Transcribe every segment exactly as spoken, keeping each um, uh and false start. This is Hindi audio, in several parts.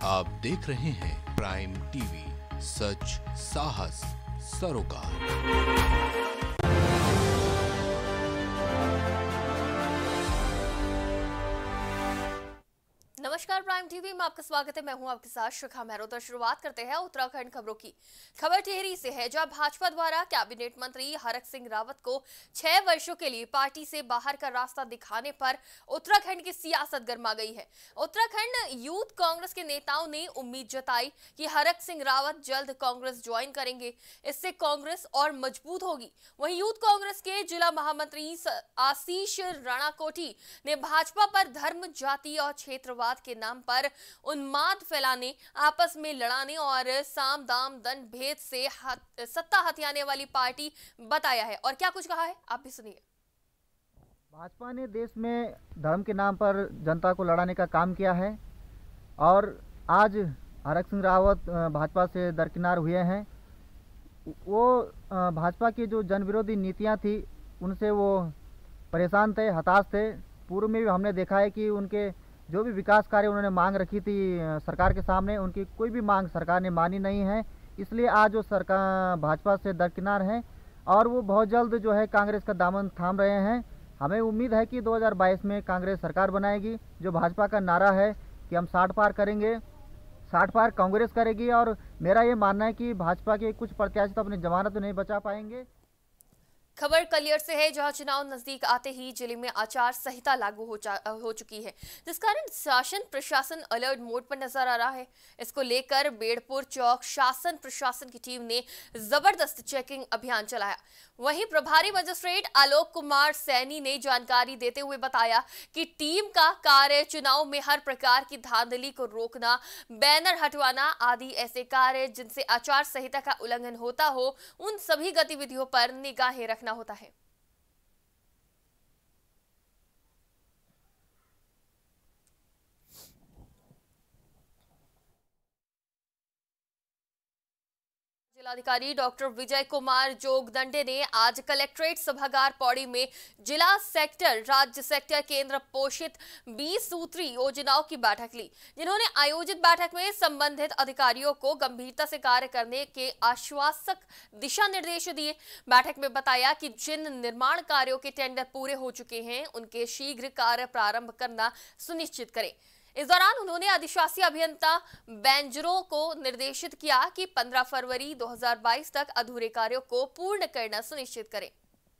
आप देख रहे हैं प्राइम टीवी, सच साहस सरोकार। नमस्कार, प्राइम टीवी में आपका स्वागत है। मैं हूं आपके साथ शिखा मेहरोत्रा। शुरुआत करते हैं उत्तराखंड खबरों की। खबर टिहरी से है, जहां भाजपा द्वारा कैबिनेट मंत्री हरक सिंह रावत को छह वर्षों के लिए पार्टी से बाहर का रास्ता दिखाने पर उत्तराखंड की सियासत गर्मा गई है। उत्तराखंड यूथ कांग्रेस के नेताओं ने उम्मीद जताई कि हरक सिंह रावत जल्द कांग्रेस ज्वाइन करेंगे, इससे कांग्रेस और मजबूत होगी। वहीं यूथ कांग्रेस के जिला महामंत्री आशीष राणाकोटी ने भाजपा पर धर्म, जाति और क्षेत्रवाद के नाम पर उन्माद फैलाने, आपस में लड़ाने और साम दाम दंड भेद से हत, सत्ता हथियाने वाली पार्टी बताया है। और क्या कुछ कहा है, आप भी सुनिए। भाजपा ने देश में धर्म के नाम पर जनता को लड़ाने का काम किया है और आज हरक सिंह रावत भाजपा से दरकिनार हुए हैं। वो भाजपा की जो जन विरोधी नीतियां थी उनसे वो परेशान थे, हताश थे। पूर्व में भी हमने देखा है कि उनके जो भी विकास कार्य उन्होंने मांग रखी थी सरकार के सामने, उनकी कोई भी मांग सरकार ने मानी नहीं है। इसलिए आज वो सरकार भाजपा से दरकिनार हैं और वो बहुत जल्द जो है कांग्रेस का दामन थाम रहे हैं। हमें उम्मीद है कि दो हज़ार बाईस में कांग्रेस सरकार बनाएगी। जो भाजपा का नारा है कि हम साठ पार करेंगे, साठ पार कांग्रेस करेगी। और मेरा ये मानना है कि भाजपा के कुछ प्रत्याशी तो अपनी जमानत तो नहीं बचा पाएंगे। खबर कलियर से है, जहां चुनाव नजदीक आते ही जिले में आचार संहिता लागू हो, हो चुकी है, जिस कारण शासन प्रशासन अलर्ट मोड पर नजर आ रहा है। इसको लेकर बेड़पुर चौक शासन प्रशासन की टीम ने जबरदस्त चेकिंग अभियान चलाया। वहीं प्रभारी मजिस्ट्रेट आलोक कुमार सैनी ने जानकारी देते हुए बताया कि टीम का कार्य चुनाव में हर प्रकार की धांधली को रोकना, बैनर हटवाना आदि ऐसे कार्य जिनसे आचार संहिता का उल्लंघन होता हो, उन सभी गतिविधियों पर निगाहें रखना होता है। जिलाधिकारी डॉक्टर विजय कुमार जोगदंडे ने आज कलेक्ट्रेट सभागार पौड़ी में जिला सेक्टर, राज्य सेक्टर केंद्र पोषित बीस सूत्री योजनाओं की बैठक ली, जिन्होंने आयोजित बैठक में संबंधित अधिकारियों को गंभीरता से कार्य करने के आश्वासक दिशा निर्देश दिए। बैठक में बताया कि जिन निर्माण कार्यों के टेंडर पूरे हो चुके हैं उनके शीघ्र कार्य प्रारंभ करना सुनिश्चित करें। इस दौरान उन्होंने अधिशासी अभियंता बैंजरों को निर्देशित किया कि पंद्रह फरवरी दो हज़ार बाईस तक अधूरे कार्यों को पूर्ण करना सुनिश्चित करें।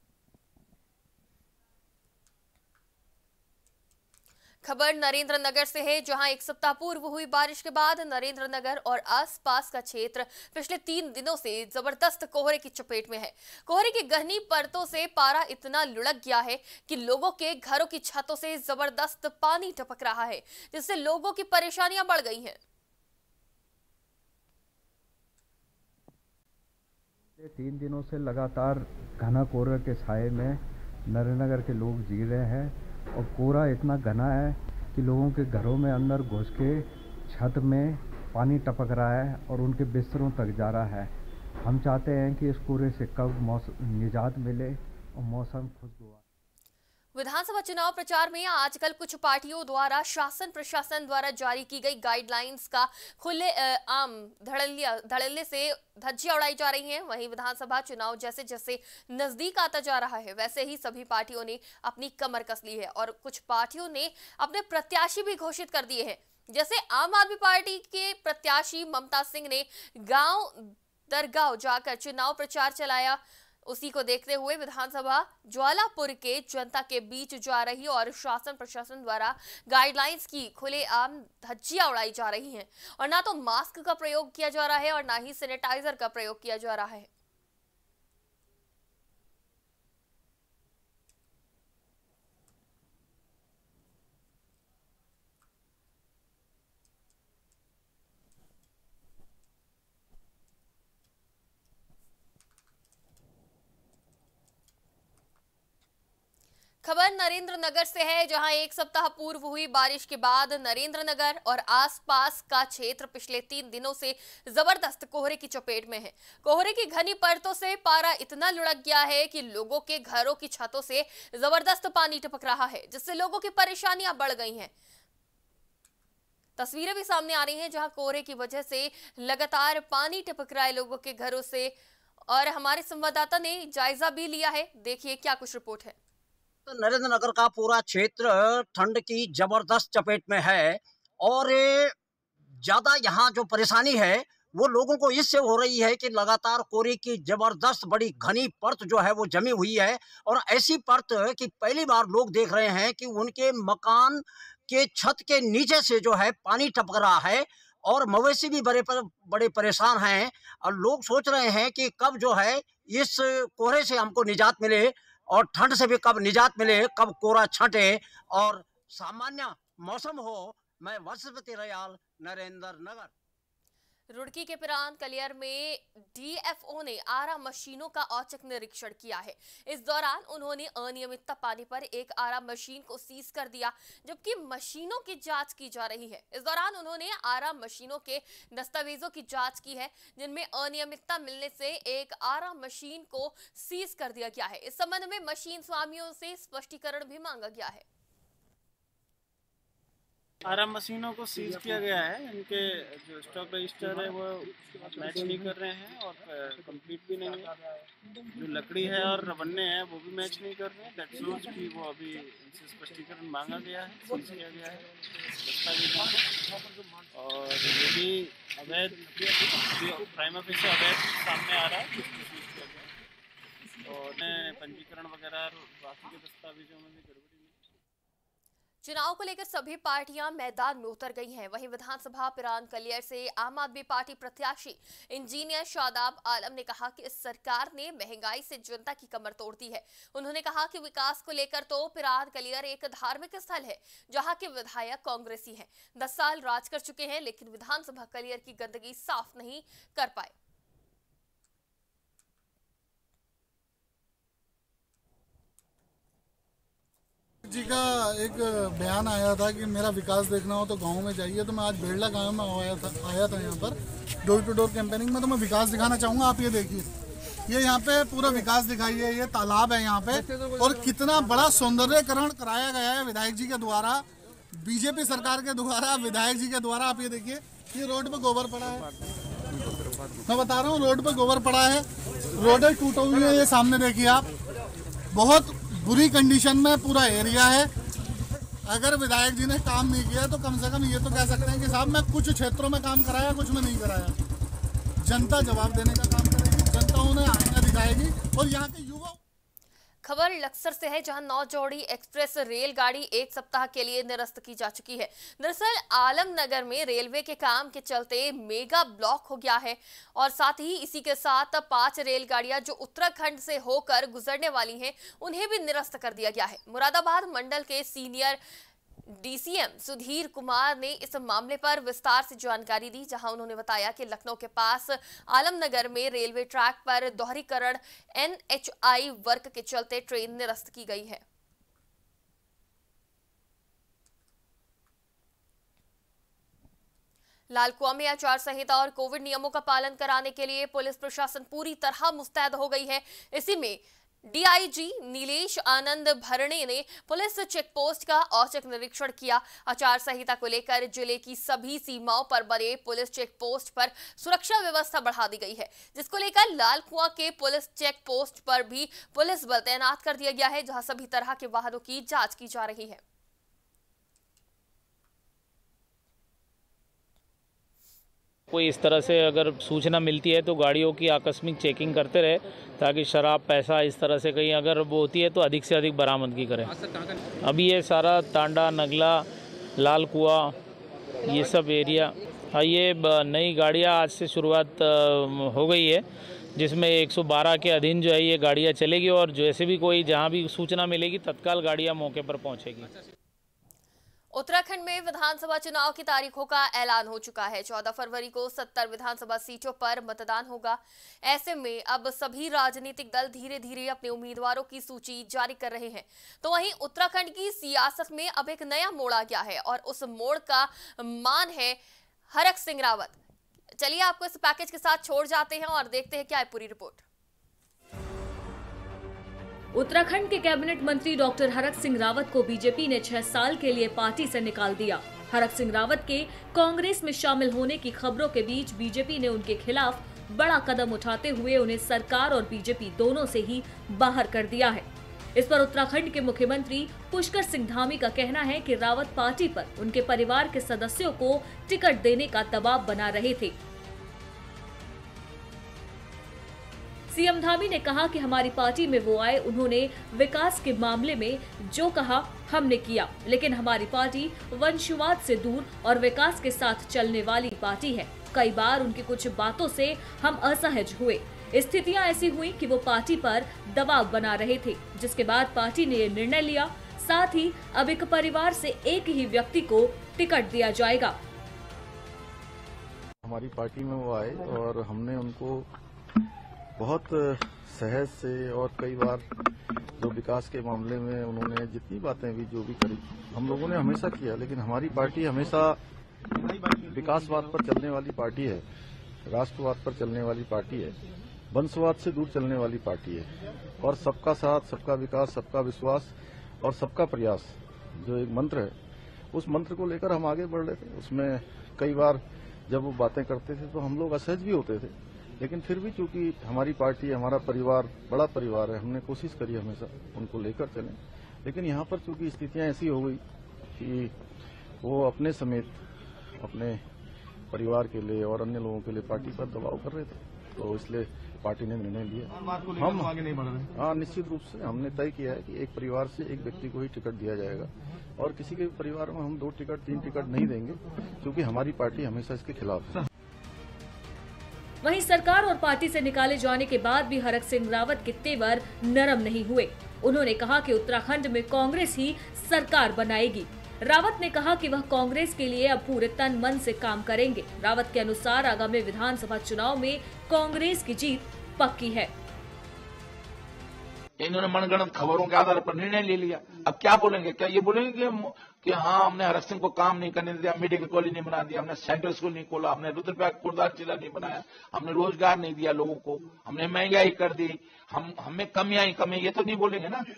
खबर नरेंद्र नगर से है, जहां एक सप्ताह पूर्व हुई बारिश के बाद नरेंद्र नगर और आसपास का क्षेत्र पिछले तीन दिनों से जबरदस्त कोहरे की चपेट में है। कोहरे की गहनी परतों से पारा इतना लुढ़क गया है कि लोगों के घरों की छतों से जबरदस्त पानी टपक रहा है, जिससे लोगों की परेशानियां बढ़ गई हैं। तीन दिनों से लगातार घना कोहरे के साए में नरेंद्र नगर के लोग जी रहे हैं और कोहरा इतना घना है कि लोगों के घरों में अंदर घुस के छत में पानी टपक रहा है और उनके बिस्तरों तक जा रहा है। हम चाहते हैं कि इस कोहरे से कब मौसम निजात मिले और मौसम खुशगवार। विधानसभा चुनाव प्रचार में आजकल कुछ पार्टियों द्वारा शासन प्रशासन द्वारा जारी की गई गाइडलाइंस का खुले आम धड़ल्ले धड़ल्ले से धज्जियां उड़ाई जा रही हैं। वहीं विधानसभा चुनाव जैसे जैसे नजदीक आता जा रहा है, वैसे ही सभी पार्टियों ने अपनी कमर कस ली है और कुछ पार्टियों ने अपने प्रत्याशी भी घोषित कर दिए हैं। जैसे आम आदमी पार्टी के प्रत्याशी ममता सिंह ने गांव दरगांव जाकर चुनाव प्रचार चलाया। उसी को देखते हुए विधानसभा ज्वालापुर के जनता के बीच जा रही और शासन प्रशासन द्वारा गाइडलाइंस की खुलेआम धज्जियां उड़ाई जा रही हैं और ना तो मास्क का प्रयोग किया जा रहा है और ना ही सैनिटाइजर का प्रयोग किया जा रहा है। खबर नरेंद्र नगर से है, जहां एक सप्ताह पूर्व हुई बारिश के बाद नरेंद्र नगर और आसपास का क्षेत्र पिछले तीन दिनों से जबरदस्त कोहरे की चपेट में है। कोहरे की घनी परतों से पारा इतना लुढ़क गया है कि लोगों के घरों की छतों से जबरदस्त पानी टपक रहा है, जिससे लोगों की परेशानियां बढ़ गई हैं। तस्वीरें भी सामने आ रही हैं जहां कोहरे की वजह से लगातार पानी टपक रहा है लोगों के घरों से, और हमारे संवाददाता ने जायजा भी लिया है। देखिए क्या कुछ रिपोर्ट है। तो नरेंद्र नगर का पूरा क्षेत्र ठंड की जबरदस्त चपेट में है और ज्यादा यहाँ जो परेशानी है वो लोगों को इससे हो रही है कि लगातार कोहरे की जबरदस्त बड़ी घनी परत जो है वो जमी हुई है, और ऐसी परत कि पहली बार लोग देख रहे हैं कि उनके मकान के छत के नीचे से जो है पानी टपक रहा है, और मवेशी भी बड़े पर, बड़े परेशान हैं। और लोग सोच रहे हैं कि कब जो है इस कोहरे से हमको निजात मिले और ठंड से भी कब निजात मिले, कब कोहरा छटे और सामान्य मौसम हो। मैं वर्षपति रयाल, नरेंद्र नगर। रुड़की के पिरान कलियर में डीएफओ ने आरा मशीनों का औचक निरीक्षण किया है। इस दौरान उन्होंने अनियमितता पाने पर एक आरा मशीन को सीज कर दिया, जबकि मशीनों की जांच की जा रही है। इस दौरान उन्होंने आरा मशीनों के दस्तावेजों की जांच की है, जिनमें अनियमितता मिलने से एक आरा मशीन को सीज कर दिया गया है। इस संबंध में मशीन स्वामियों से स्पष्टीकरण भी मांगा गया है। आराम मशीनों को सीज किया गया है। इनके जो स्टॉक रजिस्टर है वो मैच नहीं कर रहे हैं और कंप्लीट भी नहीं है। जो लकड़ी है और रवन्ने हैं वो भी मैच नहीं कर रहे हैं। दैट मीन्स कि वो अभी इनसे स्पष्टीकरण मांगा गया है, सीज किया गया है दस्तावेज। और यदि अवैध प्राइमा फेसी अवैध सामने आ रहा है तो सीज किया गया और पंजीकरण वगैरह और बाकी के दस्तावेजों में भी गड़बड़ी। चुनाव को लेकर सभी पार्टियां मैदान में उतर गई हैं। वहीं विधानसभा पिरान कलियर से आम आदमी पार्टी प्रत्याशी इंजीनियर शादाब आलम ने कहा कि इस सरकार ने महंगाई से जनता की कमर तोड़ दी है। उन्होंने कहा कि विकास को लेकर तो पिरान कलियर एक धार्मिक स्थल है, जहां के विधायक कांग्रेसी हैं। दस साल राज कर चुके हैं, लेकिन विधानसभा कलियर की गंदगी साफ नहीं कर पाए। जी का एक बयान आया था कि मेरा विकास देखना हो तो गांव में जाइए, तो मैं आज बेड़ला गांव में आया था आया था यहाँ पर डोर टू डोर कैंपेनिंग में। तो मैं विकास दिखाना चाहूँगा। आप ये देखिए, ये यहाँ पे पूरा विकास दिखाइए। ये तालाब है यहाँ पे, और कितना बड़ा सौंदर्यकरण कराया गया है विधायक जी के द्वारा, बीजेपी सरकार के द्वारा, विधायक जी के द्वारा। आप ये देखिए, ये रोड पे गोबर पड़ा है। मैं बता रहा हूँ, रोड पे गोबर पड़ा है, रोडें टूटी हुई है। ये सामने देखिए आप, बहुत बुरी कंडीशन में पूरा एरिया है। अगर विधायक जी ने काम नहीं किया तो कम से कम ये तो कह सकते हैं कि साहब मैं कुछ क्षेत्रों में काम कराया, कुछ में नहीं कराया। जनता जवाब देने का काम करेगी, जनता उन्हें आईना दिखाएगी। और यहाँ के युवा। खबर लक्सर से है, जहां नौ जोड़ी एक्सप्रेस रेलगाड़ी एक सप्ताह के लिए निरस्त की जा चुकी है। दरअसल आलमनगर में रेलवे के काम के चलते मेगा ब्लॉक हो गया है, और साथ ही इसी के साथ पांच रेलगाड़ियां जो उत्तराखंड से होकर गुजरने वाली हैं, उन्हें भी निरस्त कर दिया गया है। मुरादाबाद मंडल के सीनियर डीसीएम सुधीर कुमार ने इस मामले पर विस्तार से जानकारी दी, जहां उन्होंने बताया कि लखनऊ के पास आलमनगर में रेलवे ट्रैक पर दोहरीकरण एनएचआई वर्क के चलते ट्रेन निरस्त की गई है। लालकुआ में आचार संहिता और कोविड नियमों का पालन कराने के लिए पुलिस प्रशासन पूरी तरह मुस्तैद हो गई है। इसी में डीआईजी नीलेश आनंद भरणे ने पुलिस चेक पोस्ट का औचक निरीक्षण किया। आचार संहिता को लेकर जिले की सभी सीमाओं पर बने पुलिस चेक पोस्ट पर सुरक्षा व्यवस्था बढ़ा दी गई है, जिसको लेकर लालकुआ के पुलिस चेक पोस्ट पर भी पुलिस बल तैनात कर दिया गया है, जहां सभी तरह के वाहनों की जांच की जा रही है। कोई इस तरह से अगर सूचना मिलती है तो गाड़ियों की आकस्मिक चेकिंग करते रहे, ताकि शराब पैसा इस तरह से कहीं अगर वो होती है तो अधिक से अधिक बरामदगी करें। अभी ये सारा तांडा, नगला, लाल कुआ, ये सब एरिया, ये नई गाड़ियाँ आज से शुरुआत हो गई है, जिसमें एक सौ बारह के अधीन जो है ये गाड़ियाँ चलेगी, और जैसे भी कोई जहाँ भी सूचना मिलेगी तत्काल गाड़ियाँ मौके पर पहुँचेगी। उत्तराखंड में विधानसभा चुनाव की तारीखों का ऐलान हो चुका है। चौदह फरवरी को सत्तर विधानसभा सीटों पर मतदान होगा। ऐसे में अब सभी राजनीतिक दल धीरे धीरे अपने उम्मीदवारों की सूची जारी कर रहे हैं। तो वहीं उत्तराखंड की सियासत में अब एक नया मोड़ आ गया है, और उस मोड़ का मान है हरक सिंह रावत। चलिए आपको इस पैकेज के साथ छोड़ जाते हैं और देखते हैं क्या है पूरी रिपोर्ट। उत्तराखंड के कैबिनेट मंत्री डॉक्टर हरक सिंह रावत को बीजेपी ने छह साल के लिए पार्टी से निकाल दिया। हरक सिंह रावत के कांग्रेस में शामिल होने की खबरों के बीच बीजेपी ने उनके खिलाफ बड़ा कदम उठाते हुए उन्हें सरकार और बीजेपी दोनों से ही बाहर कर दिया है। इस पर उत्तराखंड के मुख्यमंत्री पुष्कर सिंह धामी का कहना है कि रावत पार्टी पर उनके परिवार के सदस्यों को टिकट देने का दबाव बना रहे थे। सीएम धामी ने कहा कि हमारी पार्टी में वो आए, उन्होंने विकास के मामले में जो कहा हमने किया, लेकिन हमारी पार्टी वंशवाद से दूर और विकास के साथ चलने वाली पार्टी है। कई बार उनकी कुछ बातों से हम असहज हुए। स्थितियां ऐसी हुई कि वो पार्टी पर दबाव बना रहे थे, जिसके बाद पार्टी ने ये निर्णय लिया। साथ ही अब एक परिवार से एक ही व्यक्ति को टिकट दिया जाएगा। हमारी पार्टी में वो आए और हमने उनको बहुत सहज से और कई बार जो विकास के मामले में उन्होंने जितनी बातें भी जो भी करी हम लोगों ने हमेशा किया, लेकिन हमारी पार्टी हमेशा विकासवाद पर चलने वाली पार्टी है, राष्ट्रवाद पर चलने वाली पार्टी है, वंशवाद से दूर चलने वाली पार्टी है और सबका साथ, सबका विकास, सबका विश्वास और सबका प्रयास जो एक मंत्र है, उस मंत्र को लेकर हम आगे बढ़ रहे थे। उसमें कई बार जब वो बातें करते थे तो हम लोग असहज भी होते थे, लेकिन फिर भी चूंकि हमारी पार्टी, हमारा परिवार बड़ा परिवार है, हमने कोशिश करी हमेशा उनको लेकर चलें। लेकिन यहाँ पर चूंकि स्थितियां ऐसी हो गई कि वो अपने समेत अपने परिवार के लिए और अन्य लोगों के लिए पार्टी पर दबाव कर रहे थे, तो इसलिए पार्टी ने निर्णय लिया। हम आगे नहीं बढ़ रहे। हाँ, निश्चित रूप से हमने तय किया है कि एक परिवार से एक व्यक्ति को ही टिकट दिया जाएगा और किसी के परिवार में हम दो टिकट, तीन टिकट नहीं देंगे, क्योंकि हमारी पार्टी हमेशा इसके खिलाफ है। वहीं सरकार और पार्टी से निकाले जाने के बाद भी हरक सिंह रावत के तेवर नरम नहीं हुए। उन्होंने कहा कि उत्तराखंड में कांग्रेस ही सरकार बनाएगी। रावत ने कहा कि वह कांग्रेस के लिए अब पूरे तन मन से काम करेंगे। रावत के अनुसार आगामी विधानसभा चुनाव में कांग्रेस की जीत पक्की है। इन्होंने मनगढ़ंत खबरों के आधार पर निर्णय ले लिया। अब क्या बोलेंगे? क्या ये बोलेंगे कि, कि हाँ हमने हरक सिंह को काम नहीं करने दिया, मेडिकल कॉलेज नहीं बना दिया, हमने सेंट्रल स्कूल नहीं खोला, हमने रुद्रप्रयाग खुर्दार जिला नहीं बनाया, हमने रोजगार नहीं दिया लोगों को, हमने महंगाई कर दी, हम हमें कमियां ही कमी, ये तो नहीं बोलेंगे ना।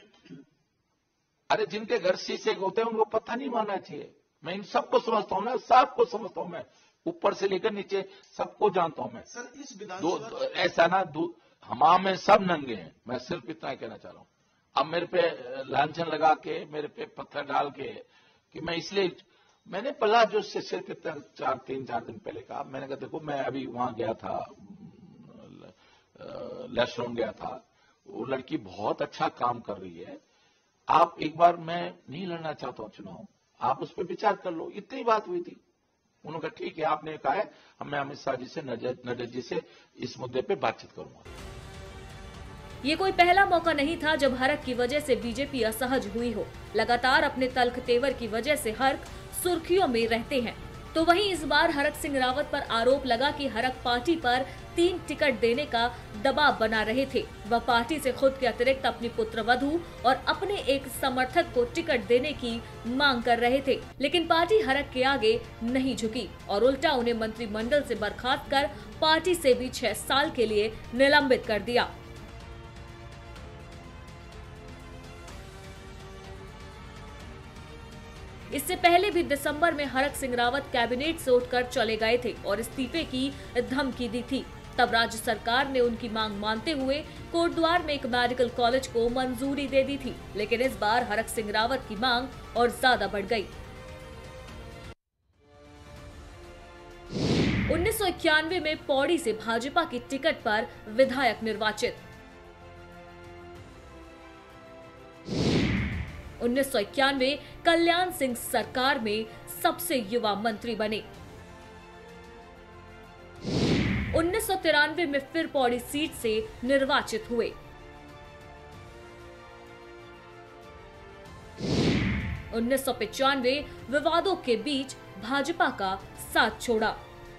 अरे जिनके घर शीशे होते हैं उनको पता नहीं मानना चाहिए। मैं इन सबको समझता हूँ ना, सबको समझता हूँ मैं, ऊपर से लेकर नीचे सबको जानता हूँ मैं। सर इस दो, दो, ऐसा ना दो, हम में सब नंगे हैं। मैं सिर्फ इतना कहना चाह रहा हूँ। अब मेरे पे लांछन लगा के, मेरे पे पत्थर डाल के कि मैं इसलिए, मैंने पला जो से सिर्फ इतना चार तीन चार दिन पहले कहा, मैंने कहा देखो मैं अभी वहां गया था, लेस्टोन गया था, वो लड़की बहुत अच्छा काम कर रही है, आप एक बार, मैं नहीं लड़ना चाहता हूँ चुनाव, आप उस पर विचार कर लो। इतनी बात हुई थी। उन्होंने कहा ठीक है, आपने कहा है, मैं अमित शाह जी से, नड्डा जी से इस मुद्दे पे बातचीत करूंगा। ये कोई पहला मौका नहीं था जब हरक की वजह से बीजेपी असहज हुई हो। लगातार अपने तल्ख तेवर की वजह से हरक सुर्खियों में रहते हैं। तो वहीं इस बार हरक सिंह रावत पर आरोप लगा कि हरक पार्टी पर तीन टिकट देने का दबाव बना रहे थे। वह पार्टी से खुद के अतिरिक्त अपनी पुत्रवधू और अपने एक समर्थक को टिकट देने की मांग कर रहे थे, लेकिन पार्टी हरक के आगे नहीं झुकी और उल्टा उन्हें मंत्रिमंडल से बर्खास्त कर पार्टी से भी छह साल के लिए निलंबित कर दिया। इससे पहले भी दिसंबर में हरक सिंह रावत कैबिनेट से उठकर चले गए थे और इस्तीफे की धमकी दी थी। तब राज्य सरकार ने उनकी मांग मानते हुए कोटद्वार में एक मेडिकल कॉलेज को मंजूरी दे दी थी, लेकिन इस बार हरक सिंह रावत की मांग और ज्यादा बढ़ गई। उन्नीस सौ इक्यानवे में पौड़ी से भाजपा की टिकट पर विधायक निर्वाचित। उन्नीस सौ इक्यानवे कल्याण सिंह सरकार में सबसे युवा मंत्री बने। उन्नीस सौ तिरानवे में फिर पौड़ी सीट से निर्वाचित हुए। उन्नीस सौ पचानवे विवादों के बीच भाजपा का साथ छोड़ा।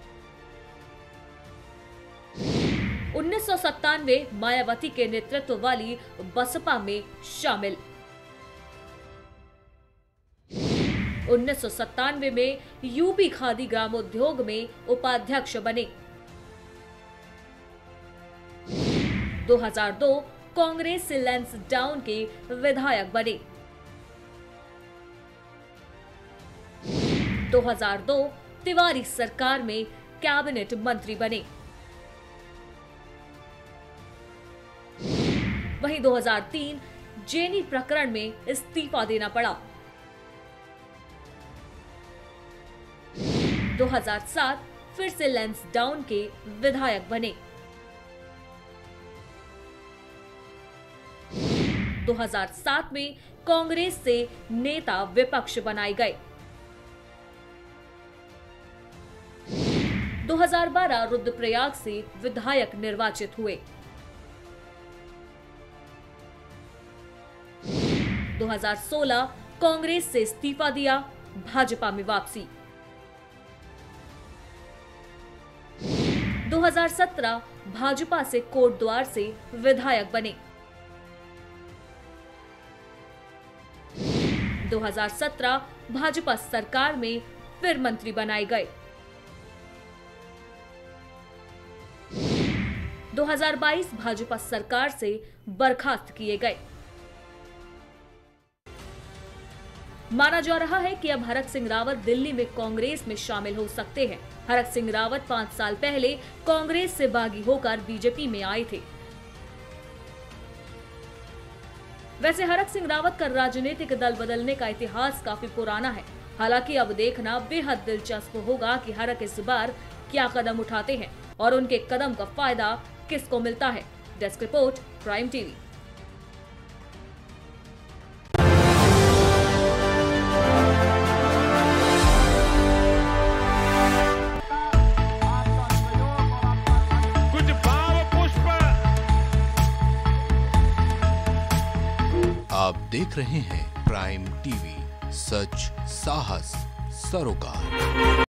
उन्नीस सौ सत्तानवे मायावती के नेतृत्व वाली बसपा में शामिल। उन्नीस सौ सत्तानवे में यूपी खादी ग्रामोद्योग में उपाध्यक्ष बने। दो हज़ार दो कांग्रेस से लैंसडाउन के विधायक बने। दो हज़ार दो तिवारी सरकार में कैबिनेट मंत्री बने। वहीं दो हज़ार तीन जेनी प्रकरण में इस्तीफा देना पड़ा। दो हज़ार सात फिर से लैंसडाउन के विधायक बने। दो हज़ार सात में कांग्रेस से नेता विपक्ष बनाए गए। दो हज़ार बारह रुद्रप्रयाग से विधायक निर्वाचित हुए। दो हज़ार सोलह कांग्रेस से इस्तीफा दिया, भाजपा में वापसी। दो हज़ार सत्रह भाजपा से कोटद्वार से विधायक बने। दो हज़ार सत्रह भाजपा सरकार में फिर मंत्री बनाए गए। दो हज़ार बाईस भाजपा सरकार से बर्खास्त किए गए। माना जा रहा है कि अब हरक सिंह रावत दिल्ली में कांग्रेस में शामिल हो सकते हैं। हरक सिंह रावत पांच साल पहले कांग्रेस से बागी होकर बीजेपी में आए थे। वैसे हरक सिंह रावत का राजनीतिक दल बदलने का इतिहास काफी पुराना है। हालांकि अब देखना बेहद दिलचस्प होगा कि हरक इस बार क्या कदम उठाते हैं और उनके कदम का फायदा किसको मिलता है। Desk report, Prime TV. आप देख रहे हैं प्राइम टीवी, सच साहस सरोकार।